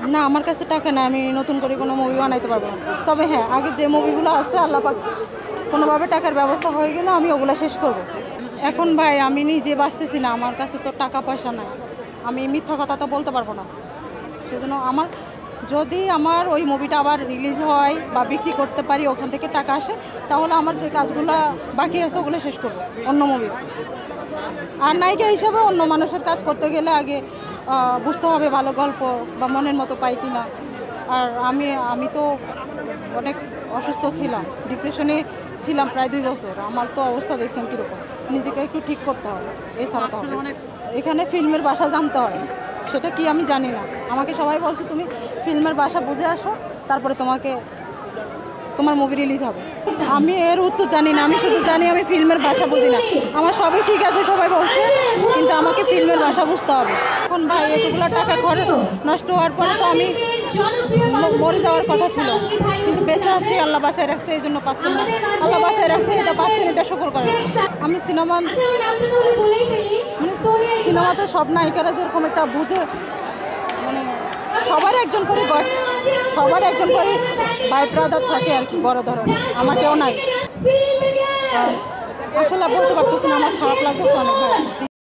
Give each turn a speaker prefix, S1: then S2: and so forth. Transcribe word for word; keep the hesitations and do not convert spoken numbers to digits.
S1: না, আমার কাছে টাকা না, আমি নতুন করে কোনো মুভি বানাইতে পারবো না। তবে হ্যাঁ, আগে যে মুভিগুলো আসছে আল্লাহ পাক কোনোভাবে টাকার ব্যবস্থা হয়ে গেলে আমি ওগুলো শেষ করব। এখন ভাই আমি নিজে বাঁচতেছি না, আমার কাছে তো টাকা পয়সা নাই, আমি মিথ্যা কথা তো বলতে পারবো না। সেজন্য আমার যদি আমার ওই মুভিটা আবার রিলিজ হয় বা বিক্রি করতে পারি, ওখান থেকে টাকা আসে, তাহলে আমার যে কাজগুলো বাকি আছে ওগুলো শেষ করবো অন্য মুভি। আর নায়িকা হিসাবে অন্য মানুষের কাজ করতে গেলে আগে বুঝতে হবে ভালো গল্প বা মনের মতো পাই কি না। আর আমি আমি তো অনেক অসুস্থ ছিলাম, ডিপ্রেশনে ছিলাম প্রায় দুই বছর। আমার তো অবস্থা দেখছেন কীরকম, নিজেকে একটু ঠিক করতে হবে, এছাড়া তো হবে। এখানে ফিল্মের ভাষা জানতে হয়, সেটা কি আমি জানি না। আমাকে সবাই বলছে তুমি ফিল্মের ভাষা বুঝে আসো, তারপরে তোমাকে তোমার মুভি রিলিজ হবে। আমি এর উত্তর জানি না, আমি শুধু জানি আমি ফিল্মের ভাষা বুঝি না। আমার সবই ঠিক আছে সবাই বলছে, কিন্তু আমাকে ফিল্মের ভাষা বুঝতে হবে। এখন ভাই এতগুলো টাকা খরচ নষ্ট হওয়ার পরে তো আমি মরে যাওয়ার কথা ছিল, কিন্তু বেঁচে আছি, আল্লাহ বাঁচায় রাখছে, এই জন্য পাচ্ছেন না। আল্লাহ বাঁচায় রাখছে, এটা পাচ্ছেন, এটা শুকর করেন। আমি সিনেমা মানে সিনেমাতে সব নায়িকারা যেরকম একটা বুঝে, মানে সবার একজন করে গড সবার একজন করে ভাই ব্রাদার থাকে আর কি, বড় ধরনের। আমার কেউ নাই, আসলে বলতে পারতেছি না, আমার খারাপ লাগতেছে অনেক ভাই।